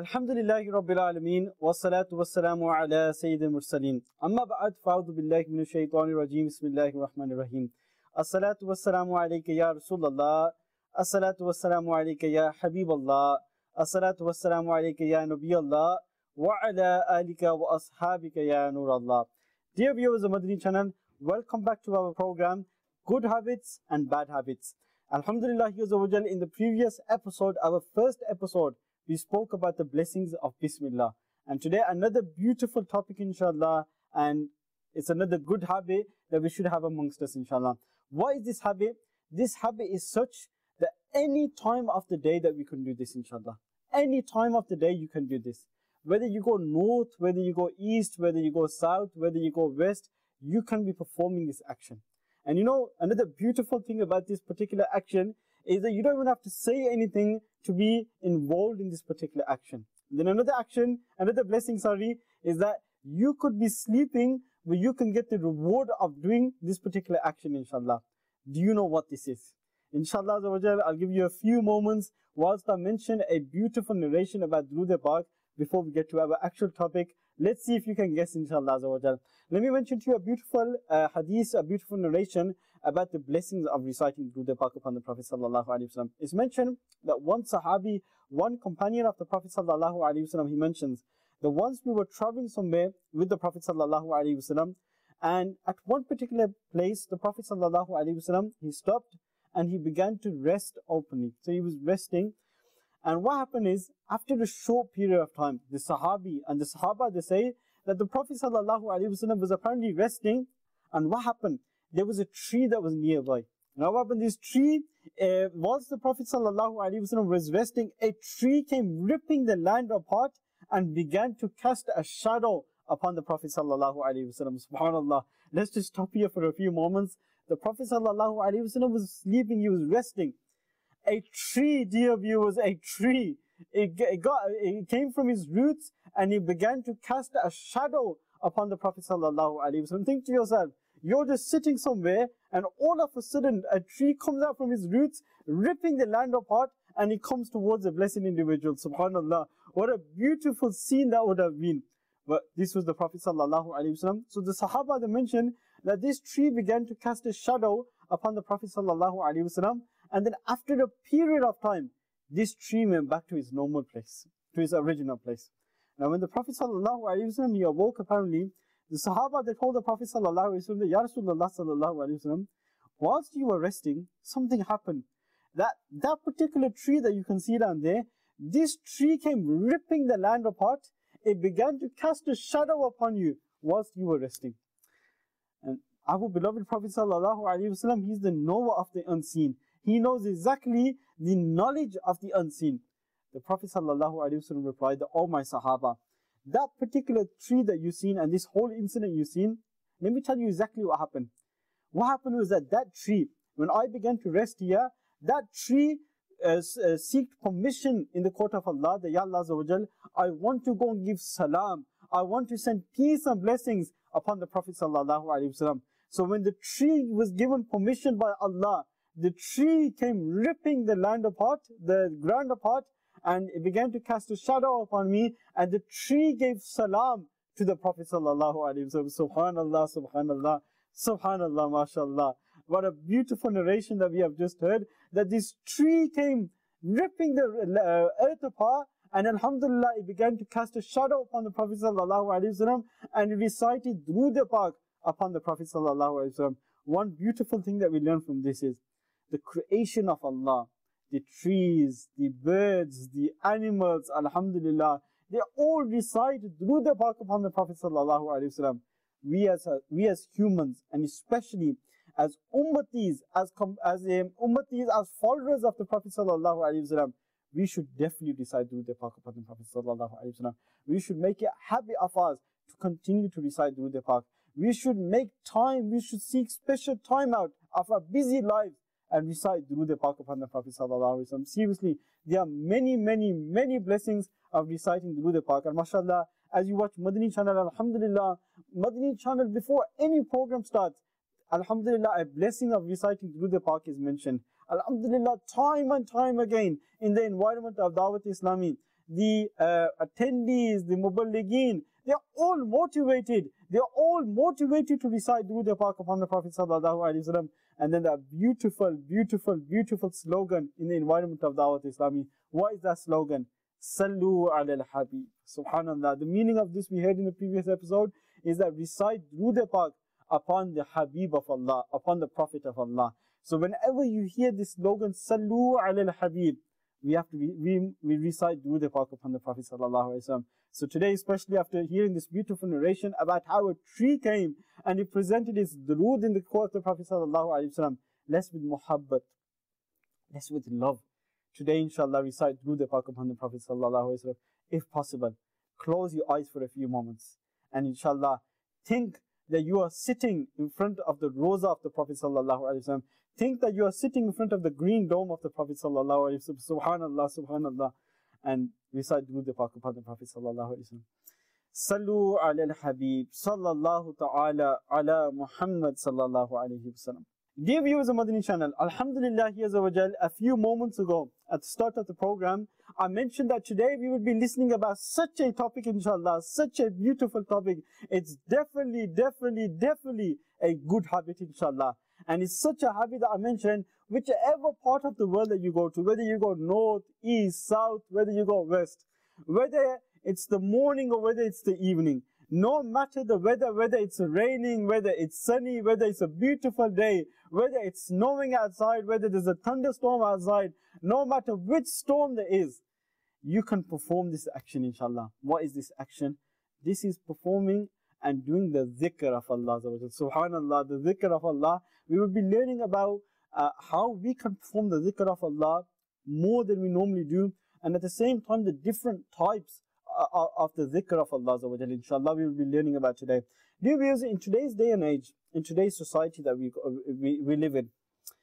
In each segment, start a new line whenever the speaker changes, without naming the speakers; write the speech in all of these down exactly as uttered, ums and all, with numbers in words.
Alhamdulillahi Rabbil Alameen, wassalatu wassalamu ala Sayyidil Mursaleen. Amma ba'd, fa'udhu billahi minash shaitanir rajeem, bismillahir rahmanir rahim. As-salatu wassalamu alayka ya Rasulallah, as-salatu wassalamu alayka ya Habiballah, as-salatu wassalamu alayka ya Nabiyallah, wa ala alika wa ashabika ya Nurallah. Dear viewers of Madani channel, welcome back to our program, Good Habits and Bad Habits. Alhamdulillah, in the previous episode, our first episode, we spoke about the blessings of Bismillah. And today another beautiful topic inshallah, and it's another good habit that we should have amongst us inshallah. What is this habit? This habit is such that any time of the day that we can do this inshallah. Any time of the day you can do this. Whether you go north, whether you go east, whether you go south, whether you go west, you can be performing this action. And you know, another beautiful thing about this particular action is that you don't even have to say anything to be involved in this particular action. Then another action, another blessing, sorry, is that you could be sleeping, but you can get the reward of doing this particular action, inshallah. Do you know what this is? Inshallah, I'll give you a few moments whilst I mention a beautiful narration about Durood Pak before we get to our actual topic. Let's see if you can guess, inshallah. Let me mention to you a beautiful uh, hadith, a beautiful narration about the blessings of reciting Durood Pak upon the Prophet sallallahu alaihi wasallam. It's mentioned that one sahabi, one companion of the Prophet sallallahu alaihi wasallam, he mentions that once we were traveling somewhere with the Prophet sallallahu alaihi wasallam, and at one particular place, the Prophet sallallahu alaihi wasallam, he stopped and he began to rest openly. So he was resting. And what happened is, after a short period of time, the Sahabi and the Sahaba, they say that the Prophet ﷺ was apparently resting. And what happened? There was a tree that was nearby. Now what happened? This tree, uh, whilst the Prophet ﷺ was resting, a tree came ripping the land apart and began to cast a shadow upon the Prophet ﷺ. Subhanallah. Let's just stop here for a few moments. The Prophet ﷺ was sleeping, he was resting. A tree, dear viewers, a tree. It, it, got, it came from his roots and he began to cast a shadow upon the Prophet sallallahu alaihi wasallam. Think to yourself, you're just sitting somewhere and all of a sudden a tree comes out from his roots, ripping the land apart, and he comes towards a blessed individual. Subhanallah. What a beautiful scene that would have been. But this was the Prophet sallallahu alaihi wasallam. So the Sahaba, they mentioned that this tree began to cast a shadow upon the Prophet sallallahu alaihi wasallam. And then after a period of time, this tree went back to its normal place, to its original place. Now when the Prophet ﷺ, he awoke apparently, the Sahaba, they told the Prophet ﷺ, Ya Rasulullah ﷺ, whilst you were resting, something happened. That, that particular tree that you can see down there, this tree came ripping the land apart. It began to cast a shadow upon you whilst you were resting. And our beloved Prophet ﷺ, he's the knower of the unseen. He knows exactly the knowledge of the unseen. The Prophet ﷺ replied, "Oh my Sahaba, that particular tree that you've seen and this whole incident you've seen, let me tell you exactly what happened. What happened was that that tree, when I began to rest here, that tree uh, uh, seeked permission in the court of Allah, that Ya Allah Azza wa Jal, I want to go and give salam. I want to send peace and blessings upon the Prophet ﷺ. So when the tree was given permission by Allah, the tree came ripping the land apart, the ground apart, and it began to cast a shadow upon me, and the tree gave salam to the Prophet sallallahu alaihi wasallam. Subhanallah, subhanallah, subhanallah, mashallah. What a beautiful narration that we have just heard, that this tree came ripping the uh, earth apart, and alhamdulillah, it began to cast a shadow upon the Prophet sallallahu alaihi wasallam, and it recited Durood Pak upon the Prophet sallallahu alaihi wasallam. One beautiful thing that we learn from this is, the creation of Allah, the trees, the birds, the animals, alhamdulillah, they all recite Durood Pak upon the Prophet sallallahu alaihi wasallam. We as we as humans, and especially as ummatis, as as um, ummatis, as followers of the Prophet sallallahu alaihi wasallam, we should definitely recite Durood Pak upon the Prophet sallallahu alaihi wasallam. We should make it a habit of ours to continue to recite Durood Pak. We should make time. We should seek special time out of our busy lives and recite Durood Pak upon the Prophet sallallahu alaihi wasallam. Seriously, there are many, many, many blessings of reciting Durood Pak. And mashallah, as you watch Madani channel, alhamdulillah, Madani channel, before any program starts, alhamdulillah, a blessing of reciting Durood Pak is mentioned. Alhamdulillah, time and time again, in the environment of Dawat Islami, the uh, attendees, the muballigeen, they're all motivated. They're all motivated to recite Durood Pak upon the Prophet Sallallahu Alaihi Wasallam. And then that beautiful, beautiful, beautiful slogan in the environment of Dawat Islami. What is that slogan? Sallu ala al-Habib. Subhanallah. The meaning of this we heard in the previous episode is that recite Durood Pak upon the Habib of Allah, upon the Prophet of Allah. So whenever you hear this slogan, Sallu ala al-Habib, we have to, we, we recite Durood Pak upon the Prophet Sallallahu Alaihi Wasallam. So today, especially after hearing this beautiful narration about how a tree came and it presented its durood in the court of the Prophet Sallallahu Alaihi Wasallam, let's with muhabbat, let's with love. Today, inshallah, recite Durood Pak upon the Prophet Sallallahu Alaihi Wasallam. If possible, close your eyes for a few moments. And inshallah, think that you are sitting in front of the rosa of the Prophet Sallallahu Alaihi Wasallam. Think that you are sitting in front of the green dome of the Prophet Sallallahu Alaihi Wasallam. Subhanallah, Subhanallah. And recite Durood Pak upon the Prophet Sallallahu Alaihi Wasallam. Sallu ala al-Habib, sallallahu ta'ala ala Muhammad sallallahu alayhi wasallam. Dear viewers of Madani channel, Alhamdulillah, a few moments ago at the start of the program, I mentioned that today we will be listening about such a topic, inshallah, such a beautiful topic. It's definitely, definitely, definitely a good habit, inshallah. And it's such a habit that I mentioned, whichever part of the world that you go to, whether you go north, east, south, whether you go west, whether it's the morning or whether it's the evening, no matter the weather, whether it's raining, whether it's sunny, whether it's a beautiful day, whether it's snowing outside, whether there's a thunderstorm outside, no matter which storm there is, you can perform this action, inshallah. What is this action? This is performing and doing the dhikr of Allah. Subhanallah, the dhikr of Allah. We will be learning about uh, how we can perform the dhikr of Allah more than we normally do, and at the same time the different types uh, of the dhikr of Allah. Inshallah, we will be learning about today. Dear viewers, in today's day and age, in today's society that we, we, we live in,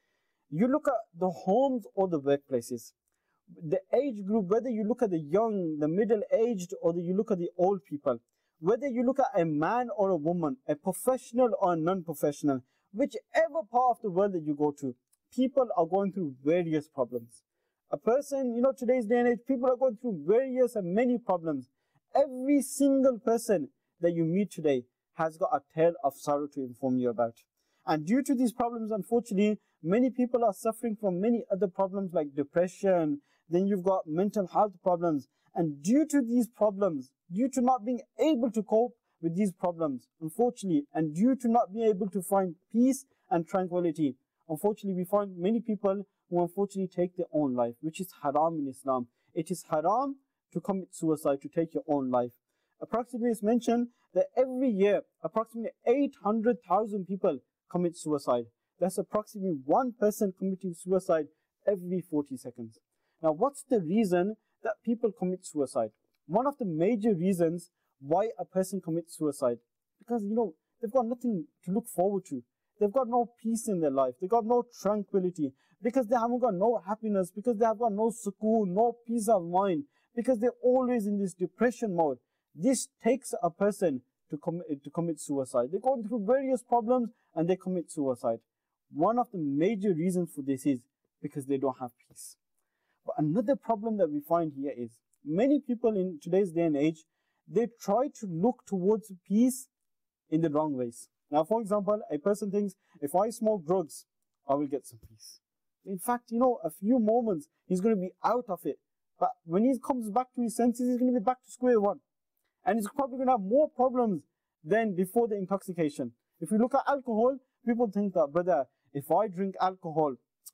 you look at the homes or the workplaces, the age group, whether you look at the young, the middle-aged, or the, you look at the old people, whether you look at a man or a woman, a professional or a non-professional, whichever part of the world that you go to, people are going through various problems. A person, you know, today's day and age, people are going through various and many problems. Every single person that you meet today has got a tale of sorrow to inform you about. And due to these problems, unfortunately, many people are suffering from many other problems like depression. Then you've got mental health problems. And due to these problems, due to not being able to cope with these problems, unfortunately, and due to not being able to find peace and tranquility, unfortunately, we find many people who unfortunately take their own life, which is haram in Islam. It is haram to commit suicide, to take your own life. Approximately, it's mentioned that every year, approximately eight hundred thousand people commit suicide. That's approximately one person committing suicide every forty seconds. Now, what's the reason that people commit suicide? One of the major reasons why a person commits suicide, because, you know, they've got nothing to look forward to. They've got no peace in their life. They've got no tranquility, because they haven't got no happiness, because they have got no sukoon, no peace of mind, because they're always in this depression mode. This takes a person to, com to commit suicide. They're going through various problems and they commit suicide. One of the major reasons for this is because they don't have peace. But another problem that we find here is many people in today's day and age, they try to look towards peace in the wrong ways. Now, for example, a person thinks, if I smoke drugs, I will get some peace. In fact, you know, a few moments, he's going to be out of it. But when he comes back to his senses, he's going to be back to square one. And he's probably going to have more problems than before the intoxication. If you look at alcohol, people think that, brother, if I drink alcohol,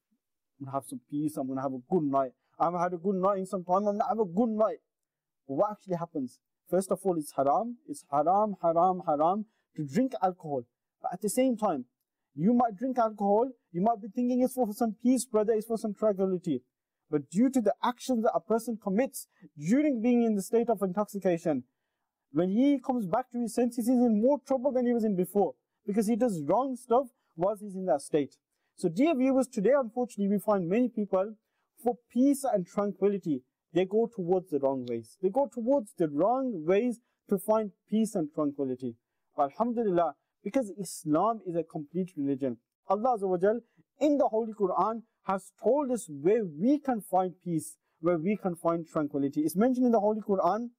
I'm going to have some peace, I'm going to have a good night. I haven't had a good night in some time, I'm going to have a good night. But what actually happens? First of all, it's haram. It's haram, haram, haram to drink alcohol. But at the same time, you might drink alcohol, you might be thinking it's for some peace, brother, it's for some tranquility. But due to the actions that a person commits during being in the state of intoxication, when he comes back to his senses, he's in more trouble than he was in before, because he does wrong stuff whilst he's in that state. So dear viewers, today unfortunately we find many people, for peace and tranquility, they go towards the wrong ways. They go towards the wrong ways to find peace and tranquility. But alhamdulillah, because Islam is a complete religion, Allah Azza wa Jal in the Holy Quran has told us where we can find peace, where we can find tranquility. It's mentioned in the Holy Quran,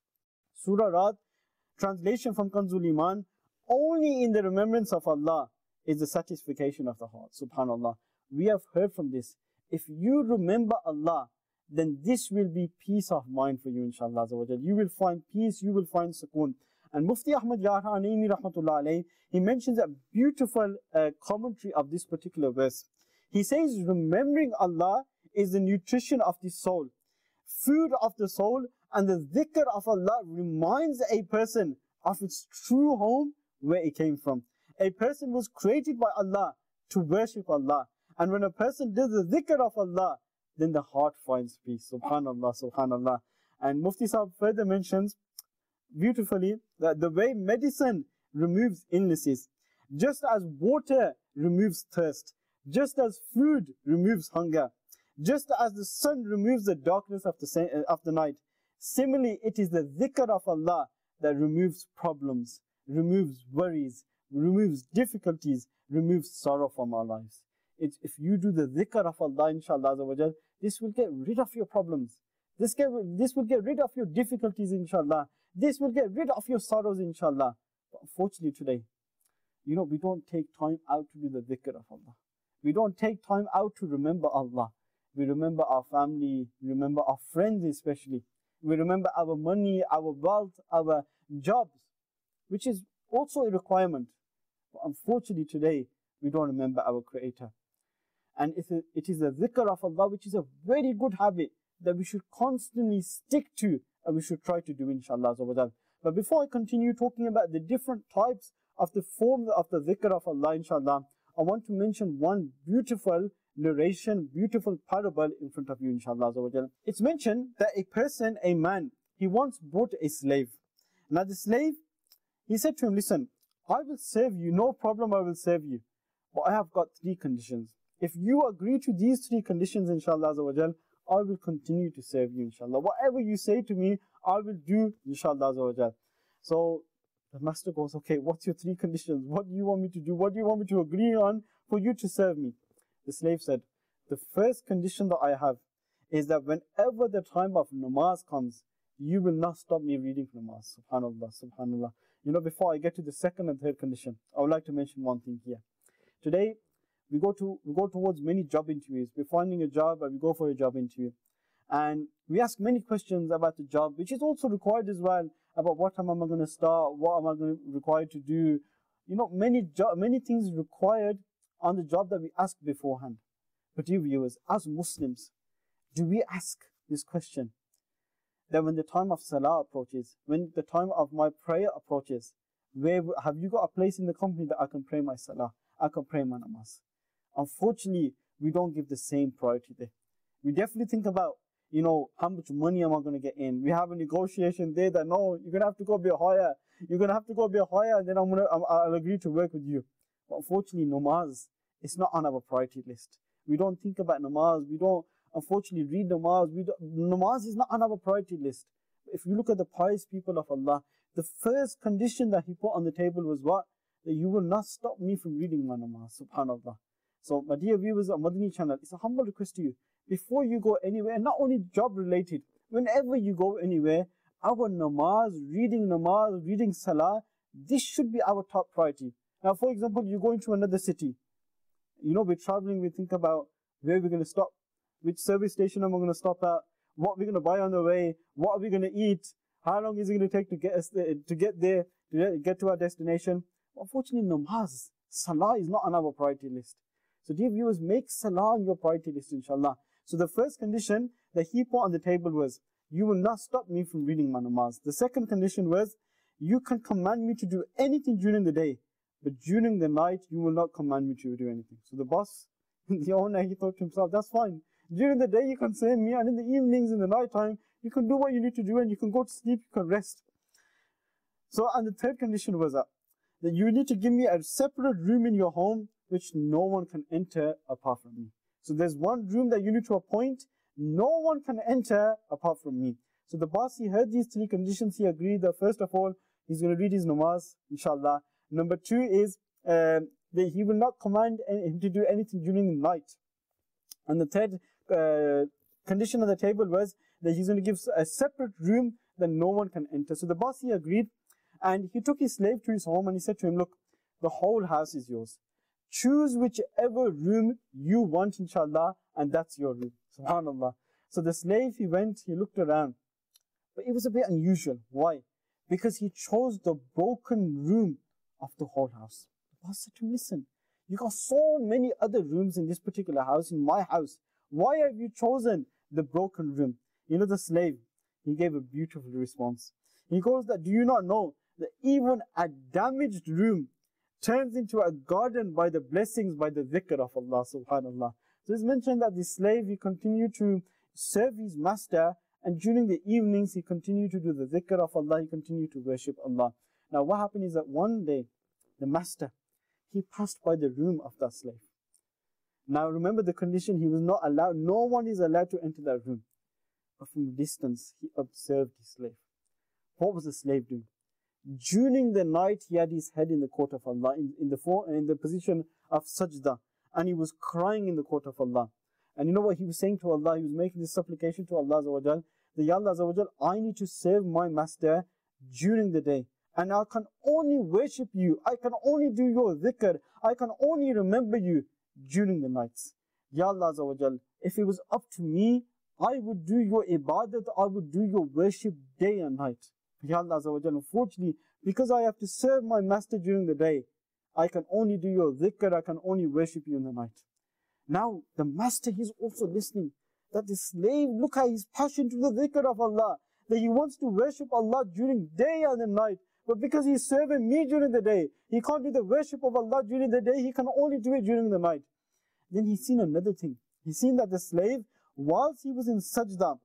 Surah Ra'd, translation from Kanzul Iman, only in the remembrance of Allah is the satisfaction of the heart. Subhanallah. We have heard from this. If you remember Allah, then this will be peace of mind for you, inshallah. You will find peace, you will find sukoon. And Mufti Ahmad Yahya Naimi rahmatullah alayhi, he mentions a beautiful uh, commentary of this particular verse. He says, remembering Allah is the nutrition of the soul, food of the soul, and the dhikr of Allah reminds a person of its true home, where it came from. A person was created by Allah to worship Allah. And when a person does the dhikr of Allah, then the heart finds peace. Subhanallah, subhanallah. And Mufti Sahib further mentions beautifully that the way medicine removes illnesses, just as water removes thirst, just as food removes hunger, just as the sun removes the darkness of the, of the night, similarly it is the dhikr of Allah that removes problems, removes worries, removes difficulties, removes sorrow from our lives. It's, if you do the dhikr of Allah, inshallah, this will get rid of your problems. This, get, this will get rid of your difficulties, inshallah. This will get rid of your sorrows, inshallah. But unfortunately today, you know, we don't take time out to do the dhikr of Allah. We don't take time out to remember Allah. We remember our family, we remember our friends especially. We remember our money, our wealth, our jobs, which is also a requirement. But unfortunately today, we don't remember our Creator. And it is a dhikr of Allah, which is a very good habit that we should constantly stick to and we should try to do, inshallah. But before I continue talking about the different types of the form of the dhikr of Allah, inshallah, I want to mention one beautiful narration, beautiful parable in front of you, inshallah. It's mentioned that a person, a man, he once bought a slave. Now the slave, he said to him, listen, I will serve you, no problem, I will serve you. But I have got three conditions. If you agree to these three conditions, inshallah, I will continue to serve you, inshallah. Whatever you say to me, I will do, inshallah. So the master goes, okay, what's your three conditions? What do you want me to do? What do you want me to agree on for you to serve me? The slave said, the first condition that I have is that whenever the time of namaz comes, you will not stop me reading namaz. Subhanallah, subhanallah. You know, before I get to the second and third condition, I would like to mention one thing here. Today, we go to we go towards many job interviews. We're finding a job and we go for a job interview. And we ask many questions about the job, which is also required as well, about what time am I going to start, what am I going to required to do. You know, many job, many things required on the job that we ask beforehand. But dear viewers, as Muslims, do we ask this question? That when the time of salah approaches, when the time of my prayer approaches, where have you got a place in the company that I can pray my salah, I can pray my namaz? Unfortunately, we don't give the same priority there. We definitely think about, you know, how much money am I going to get in? We have a negotiation there that, no, you're going to have to go a bit higher. You're going to have to go a bit higher, and then I'm gonna, I'll agree to work with you. But unfortunately, namaz is not on our priority list. We don't think about namaz. We don't, unfortunately, read namaz. We don't, namaz is not on our priority list. If you look at the pious people of Allah, the first condition that he put on the table was what? That you will not stop me from reading my namaz. Subhanallah. So, my dear viewers of Madani channel, it's a humble request to you. Before you go anywhere, and not only job related, whenever you go anywhere, our namaz, reading namaz, reading salah, this should be our top priority. Now, for example, you go into another city. You know, we're traveling, we think about where we're going to stop, which service station am I going to stop at, what we're going to buy on the way, what are we going to eat, how long is it going to take to get us there, to get there, to get to our destination. Unfortunately, namaz, salah is not on our priority list. So dear viewers, make salah on your priority list, inshallah. So the first condition that he put on the table was, you will not stop me from reading my namaz. The second condition was, you can command me to do anything during the day, but during the night, you will not command me to do anything. So the boss, the owner, he thought to himself, that's fine. During the day, you can serve me, and in the evenings, in the night time, you can do what you need to do, and you can go to sleep, you can rest. So, and the third condition was that, that you need to give me a separate room in your home, which no one can enter apart from me. So there's one room that you need to appoint, no one can enter apart from me. So the boss, he heard these three conditions, he agreed that first of all, he's going to read his namaz, inshallah. Number two is uh, that he will not command him to do anything during the night. And the third uh, condition on the table was that he's going to give a separate room that no one can enter. So the boss, he agreed, and he took his slave to his home and he said to him, look, the whole house is yours. Choose whichever room you want, inshallah, and that's your room. Subhanallah. So the slave, he went, he looked around, but it was a bit unusual. Why? Because he chose the broken room of the whole house. The boss said to him, listen, you got so many other rooms in this particular house, in my house. Why have you chosen the broken room? You know, the slave, he gave a beautiful response. He goes that, do you not know that even a damaged room turns into a garden by the blessings, by the dhikr of Allah subhanallah. So it's mentioned that the slave, he continued to serve his master, and during the evenings he continued to do the dhikr of Allah, he continued to worship Allah. Now what happened is that one day, the master, he passed by the room of that slave. Now remember the condition, he was not allowed, no one is allowed to enter that room. But from a distance, he observed his slave. What was the slave doing? During the night, he had his head in the court of Allah, in, in, the, for, in the position of sajda, and he was crying in the court of Allah. And you know what he was saying to Allah? He was making this supplication to Allah Azza wa Jal, that Ya Allah Azza wa Jal, I need to serve my master during the day, and I can only worship you, I can only do your dhikr, I can only remember you during the nights. Ya Allah Azza wa Jal, if it was up to me, I would do your ibadat, I would do your worship day and night. Ya Allah Azza wa Jal, unfortunately, because I have to serve my master during the day, I can only do your dhikr, I can only worship you in the night. Now, the master, he's also listening, that the slave, look at his passion to the dhikr of Allah, that he wants to worship Allah during day and the night, but because he's serving me during the day, he can't do the worship of Allah during the day, he can only do it during the night. Then he's seen another thing. He's seen that the slave, whilst he was in sajda,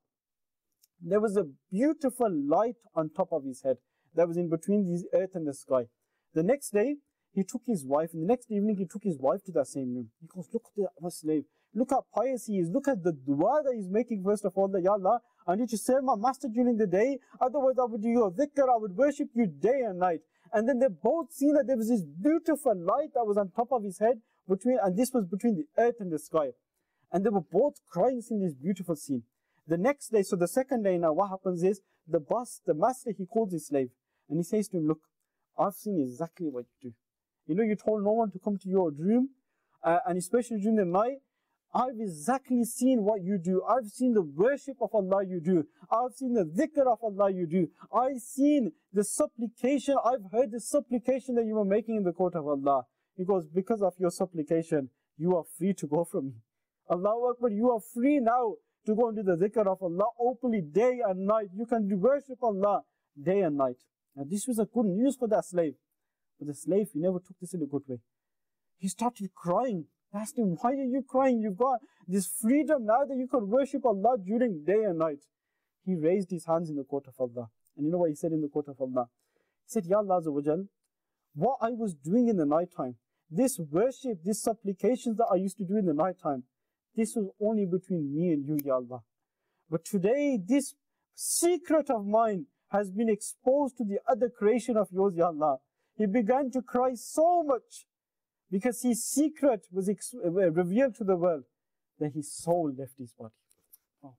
there was a beautiful light on top of his head that was in between the earth and the sky. The next day, he took his wife, and the next evening he took his wife to that same room. He goes, look at the slave, look how pious he is, look at the dua that he's making first of all, that Ya Allah, I need to serve my master during the day, otherwise I would do your dhikr, I would worship you day and night. And then they both seen that there was this beautiful light that was on top of his head, between, and this was between the earth and the sky. And they were both crying seeing this beautiful scene. The next day, so the second day now, what happens is, the boss, the master, he calls his slave, and he says to him, look, I've seen exactly what you do. You know, you told no one to come to your room, uh, and especially during the night, I've exactly seen what you do. I've seen the worship of Allah you do. I've seen the dhikr of Allah you do. I've seen the supplication, I've heard the supplication that you were making in the court of Allah. He goes, because of your supplication, you are free to go from me. Allahu Akbar, you are free now to go and do the dhikr of Allah openly day and night. You can do worship Allah day and night. And this was a good news for that slave. But the slave, he never took this in a good way. He started crying. I asked him, why are you crying? You've got this freedom now that you can worship Allah during day and night. He raised his hands in the court of Allah. And you know what he said in the court of Allah? He said, Ya Allah Azza wa Jal, what I was doing in the night time, this worship, these supplications that I used to do in the night time, this was only between me and you, Ya Allah. But today, this secret of mine has been exposed to the other creation of yours, Ya Allah. He began to cry so much because his secret was ex revealed to the world that his soul left his body. Oh.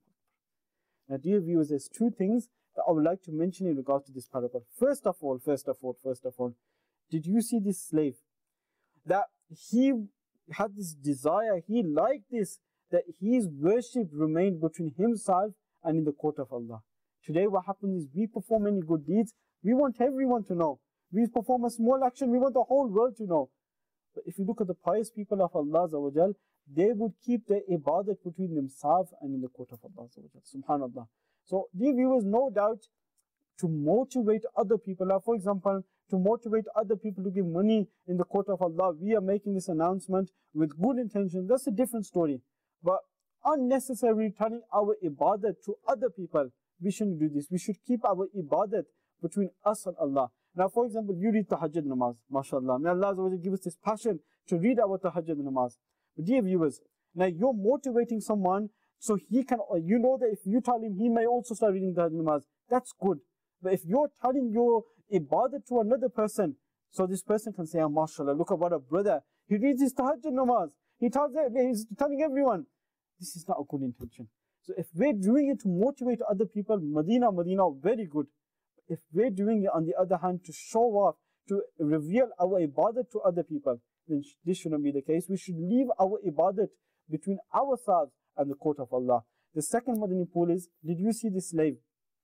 Now, dear viewers, there's two things that I would like to mention in regards to this parable. First of all, first of all, first of all, did you see this slave? That he had this desire, he liked this, that his worship remained between himself and in the court of Allah. Today what happens is we perform any good deeds, we want everyone to know. We perform a small action, we want the whole world to know. But if you look at the pious people of Allah Azza wa Jal, they would keep their ibadat between themselves and in the court of Allah Azza wa Jal. Subhanallah. So dear viewers, no doubt, to motivate other people, like for example, to motivate other people to give money in the court of Allah, we are making this announcement with good intention. That's a different story. But unnecessarily turning our ibadat to other people, we shouldn't do this. We should keep our ibadat between us and Allah. Now, for example, you read Tahajjud namaz, mashallah. May Allah Azza wa Jal give us this passion to read our Tahajjud namaz. But dear viewers, now you're motivating someone so he can, you know that if you tell him, he may also start reading Tahajjud namaz. That's good. But if you're telling your ibadat to another person, so this person can say, oh, mashallah, look at what a brother, he reads his Tahajjud namaz. He tells it, he's telling everyone. This is not a good intention. So if we're doing it to motivate other people, Medina, Medina, very good. If we're doing it on the other hand to show off, to reveal our ibadat to other people, then this shouldn't be the case. We should leave our ibadat between ourselves and the court of Allah. The second Madani pool is, did you see this slave?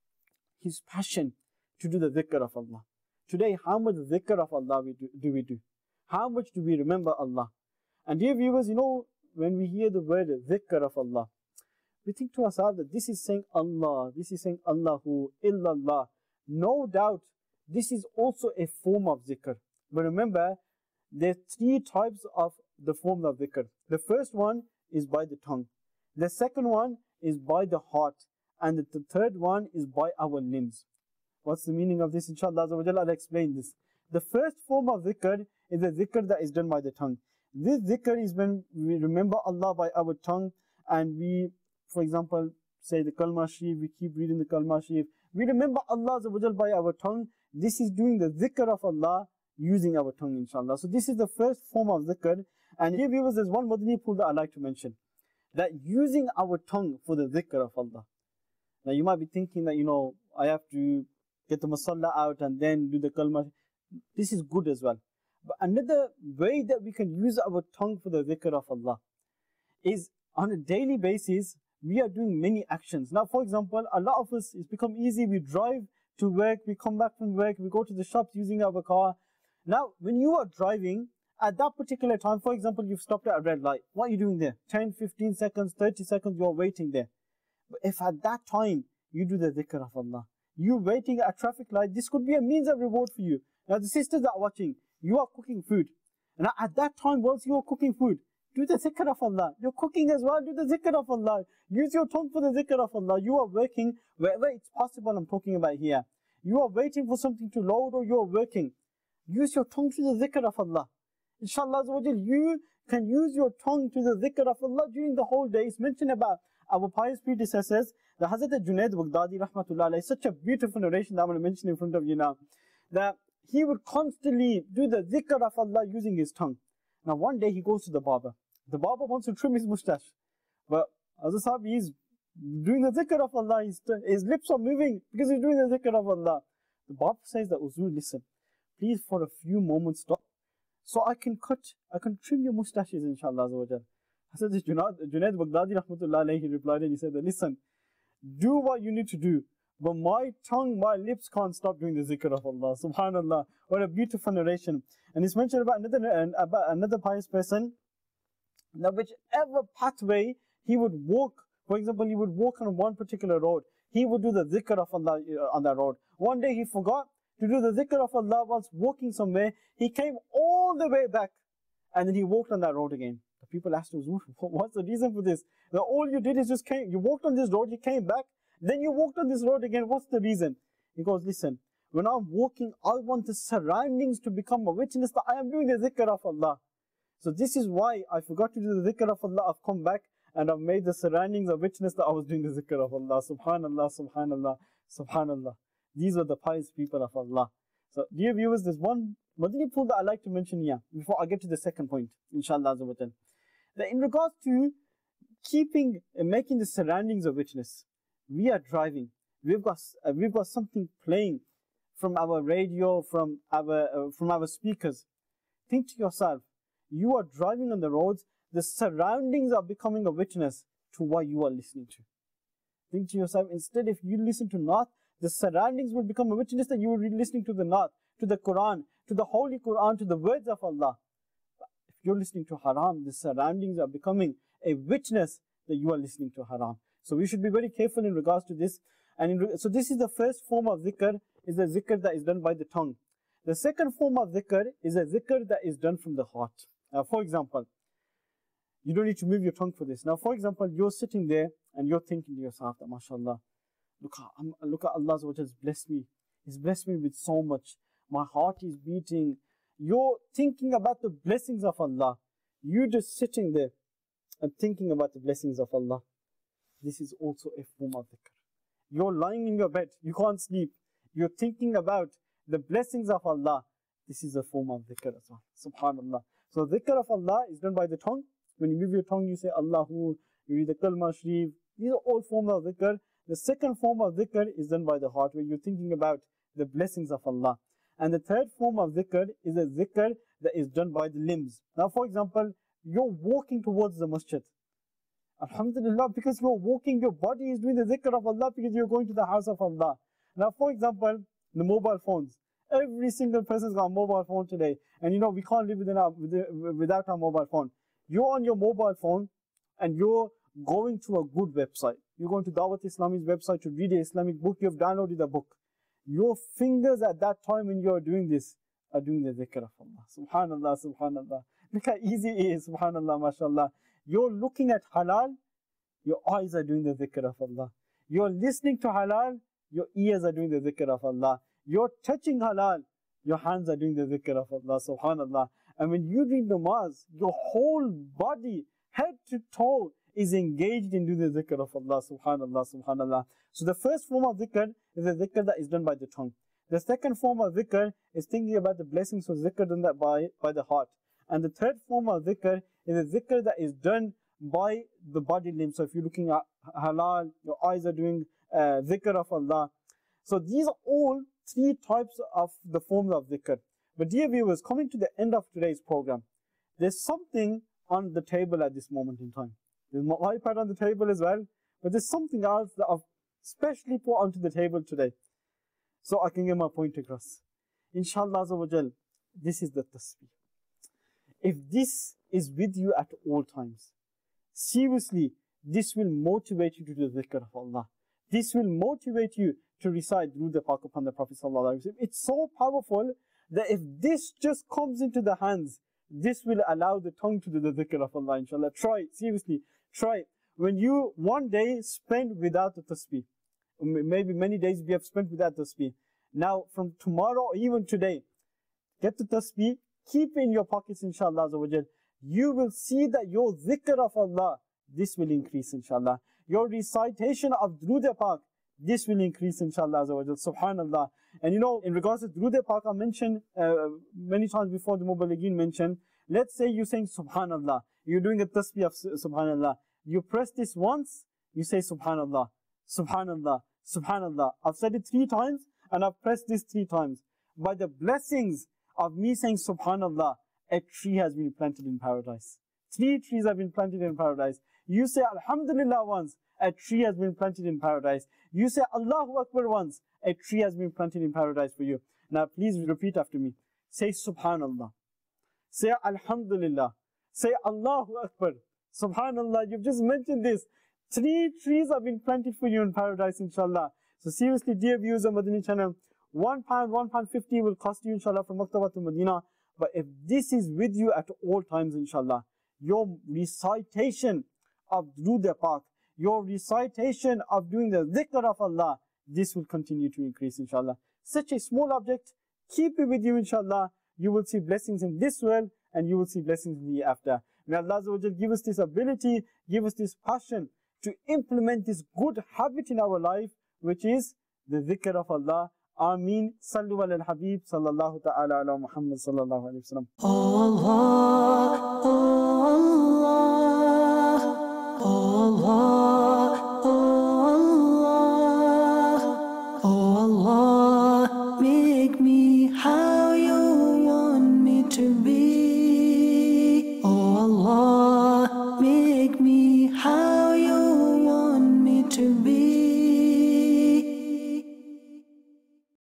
His passion to do the dhikr of Allah. Today, how much dhikr of Allah we do, do we do? How much do we remember Allah? And dear viewers, you know, when we hear the word dhikr of Allah, we think to ourselves that this is saying Allah, this is saying Allahu, illallah. No doubt, this is also a form of dhikr. But remember, there are three types of the forms of dhikr. The first one is by the tongue. The second one is by the heart. And the third one is by our limbs. What's the meaning of this? Inshallah, I'll explain this. The first form of dhikr is the dhikr that is done by the tongue. This dhikr is when we remember Allah by our tongue and we, for example, say the Kalma Sharif, we keep reading the Kalma Sharif. We remember Allah by our tongue. This is doing the dhikr of Allah using our tongue, inshallah. So this is the first form of dhikr. And here viewers, there's one Madani pool that I like to mention. That using our tongue for the dhikr of Allah. Now you might be thinking that, you know, I have to get the masalla out and then do the kalma. This is good as well. But another way that we can use our tongue for the dhikr of Allah is on a daily basis, we are doing many actions. Now, for example, a lot of us, it's become easy. We drive to work, we come back from work, we go to the shops using our car. Now, when you are driving, at that particular time, for example, you've stopped at a red light. What are you doing there? ten, fifteen seconds, thirty seconds, you're waiting there. But if at that time, you do the dhikr of Allah, you're waiting at a traffic light, this could be a means of reward for you. Now, the sisters that are watching, you are cooking food. And at that time, whilst you are cooking food, do the dhikr of Allah. You're cooking as well, do the dhikr of Allah. Use your tongue for the dhikr of Allah. You are working wherever it's possible, I'm talking about here. You are waiting for something to load or you are working. Use your tongue to the dhikr of Allah. Inshallah, you can use your tongue to the dhikr of Allah during the whole day. It's mentioned about our pious predecessors. The Hazrat Junaid Baghdadi Rahmatullah alayhi, such a beautiful narration that I'm going to mention in front of you now. That he would constantly do the dhikr of Allah using his tongue. Now one day he goes to the barber. The barber wants to trim his mustache. But as a Sahabi, he's doing the dhikr of Allah. His, his lips are moving because he's doing the dhikr of Allah. The barber says that, Uzur, listen, please for a few moments stop. So I can cut, I can trim your mustaches, inshallah. Hazrat Junaid Baghdadi Rahmatullah alayhi, he replied and he said that, listen, do what you need to do. But my tongue, my lips can't stop doing the zikr of Allah. Subhanallah. What a beautiful narration. And it's mentioned about another, about another pious person. Now, whichever pathway he would walk, for example, he would walk on one particular road, he would do the zikr of Allah on that road. One day he forgot to do the zikr of Allah whilst walking somewhere. He came all the way back and then he walked on that road again. The people asked him, what's the reason for this? That all you did is just came, you walked on this road, you came back, then you walked on this road again. What's the reason? He goes, listen, when I'm walking, I want the surroundings to become a witness that I am doing the zikr of Allah. So this is why I forgot to do the dhikr of Allah. I've come back and I've made the surroundings a witness that I was doing the dhikr of Allah. Subhanallah, subhanallah, subhanallah. These are the pious people of Allah. So dear viewers, there's one Madani pool that I like to mention here before I get to the second point, inshallah. That in regards to keeping and making the surroundings a witness, we are driving. We've got uh, we've got something playing from our radio, from our uh, from our speakers. Think to yourself, you are driving on the roads, the surroundings are becoming a witness to what you are listening to. Think to yourself, instead if you listen to Naat, the surroundings will become a witness that you will be listening to the Naat, to the Quran, to the Holy Quran, to the words of Allah. But if you're listening to haram, the surroundings are becoming a witness that you are listening to haram. So we should be very careful in regards to this. And in, so this is the first form of zikr, is the zikr that is done by the tongue. The second form of zikr is a zikr that is done from the heart. Now, for example, you don't need to move your tongue for this. Now, for example, you're sitting there and you're thinking to yourself that, mashallah, look at, look at Allah has blessed me. He's blessed me with so much. My heart is beating. You're thinking about the blessings of Allah. You're just sitting there and thinking about the blessings of Allah. This is also a form of dhikr. You're lying in your bed. You can't sleep. You're thinking about the blessings of Allah. This is a form of dhikr as well. Subhanallah. So dhikr of Allah is done by the tongue. When you move your tongue, you say Allahu, you read the Kalma Sharif, These are all forms of dhikr. The second form of dhikr is done by the heart, where you're thinking about the blessings of Allah. And the third form of dhikr is a dhikr that is done by the limbs. Now, for example, you're walking towards the masjid. Alhamdulillah, because you're walking, your body is doing the dhikr of Allah because you're going to the house of Allah. Now, for example, the mobile phones. Every single person's got a mobile phone today. And you know, we can't live within our, without our mobile phone. You're on your mobile phone and you're going to a good website. You're going to Dawat Islami's website to read an Islamic book. You've downloaded a book. Your fingers at that time when you're doing this are doing the dhikr of Allah. Subhanallah, subhanallah. Look how easy it is, subhanallah, mashallah. You're looking at halal, your eyes are doing the dhikr of Allah. You're listening to halal, your ears are doing the dhikr of Allah. You're touching halal, your hands are doing the dhikr of Allah, subhanallah. And when you read namaz, your whole body, head to toe, is engaged in doing the dhikr of Allah, subhanallah, subhanallah. So the first form of dhikr is the dhikr that is done by the tongue. The second form of dhikr is thinking about the blessings of dhikr done that by, by the heart. And the third form of dhikr is a dhikr that is done by the body limb. So if you're looking at halal, your eyes are doing uh, dhikr of Allah. So these are all three types of the forms of dhikr. But dear viewers, coming to the end of today's program, there's something on the table at this moment in time. There's my iPad on the table as well, but there's something else that I've specially put onto the table today, so I can get my point across. Inshallah Azza wa Jal, this is the tasbih. If this is with you at all times, seriously, this will motivate you to do the dhikr of Allah. This will motivate you to recite Durood Pak upon the Prophet Sallallahu Alaihi Wasallam. It's so powerful that if this just comes into the hands, this will allow the tongue to do the dhikr of Allah, inshallah. Try it, seriously, try it. When you one day spend without the tasbih, maybe many days we have spent without tasbih. Now, from tomorrow or even today, get the tasbih, keep it in your pockets, inshallah. You will see that your dhikr of Allah, this will increase, inshallah. Your recitation of Durood Pak, this will increase, inshallah. Subhanallah. And you know, in regards to Durood Pak, I mentioned uh, many times before, the Mubalighin mentioned, let's say you're saying Subhanallah, you're doing a tasbih of Subhanallah. You press this once, you say Subhanallah, Subhanallah, Subhanallah. I've said it three times and I've pressed this three times. By the blessings of me saying Subhanallah, a tree has been planted in paradise. Three trees have been planted in paradise. You say Alhamdulillah once, a tree has been planted in paradise. You say Allahu Akbar once, a tree has been planted in paradise for you. Now please repeat after me. Say Subhanallah. Say Alhamdulillah. Say Allahu Akbar. Subhanallah, you've just mentioned this. Three trees have been planted for you in paradise, inshallah. So seriously, dear viewers of Madani channel, one pound, one pound fifty will cost you, inshallah, from Maktaba to Medina. But if this is with you at all times, inshallah, your recitation of Durood Pak, your recitation of doing the dhikr of Allah, this will continue to increase, inshallah. Such a small object, keep it with you, inshallah. You will see blessings in this world and you will see blessings in the after. May Allah Azza wa Jal give us this ability, give us this passion to implement this good habit in our life, which is the dhikr of Allah. Ameen. Sallu ala al-Habib sallallahu ta'ala ala Muhammad sallallahu alayhi wa sallam. Allah, Allah, Allah, Allah, Allah, make me how you want me to be.